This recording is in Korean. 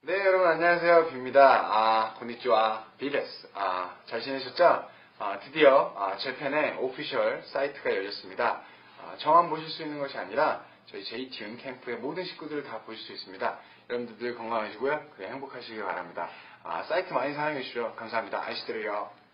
네, 여러분 안녕하세요. 비입니다. 고니치와 비데스. 잘 지내셨죠? 드디어 재팬의 오피셜 사이트가 열렸습니다. 저만 보실 수 있는 것이 아니라 저희 JTune 캠프의 모든 식구들을 다 보실 수 있습니다. 여러분들 늘 건강하시고요. 행복하시길 바랍니다. 사이트 많이 사랑해 주시죠. 감사합니다. 아이시대로요.